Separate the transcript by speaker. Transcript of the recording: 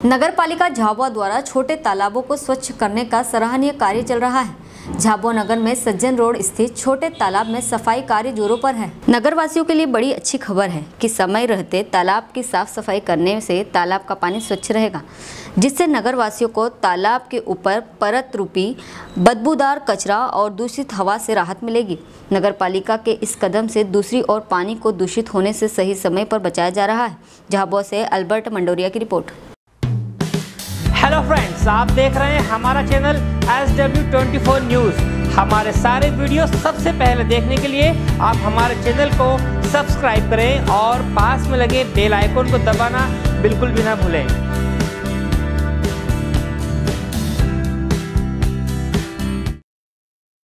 Speaker 1: नगरपालिका झाबुआ द्वारा छोटे तालाबों को स्वच्छ करने का सराहनीय कार्य चल रहा है। झाबुआ नगर में सज्जन रोड स्थित छोटे तालाब में सफाई कार्य जोरों पर है। नगरवासियों के लिए बड़ी अच्छी खबर है कि समय रहते तालाब की साफ सफाई करने से तालाब का पानी स्वच्छ रहेगा, जिससे नगरवासियों को तालाब के ऊपर परत रूपी बदबूदार कचरा और दूषित हवा से राहत मिलेगी। नगरपालिका के इस कदम से दूसरी ओर पानी को दूषित होने से सही समय पर बचाया जा रहा है। झाबुआ से अल्बर्ट मंडोरिया की रिपोर्ट।
Speaker 2: हेलो फ्रेंड्स, आप देख रहे हैं हमारा चैनल SW24 न्यूज़। हमारे सारे वीडियो सबसे पहले देखने के लिए आप हमारे चैनल को सब्सक्राइब करें और पास में लगे बेल आइकन को दबाना बिल्कुल भी ना भूलें।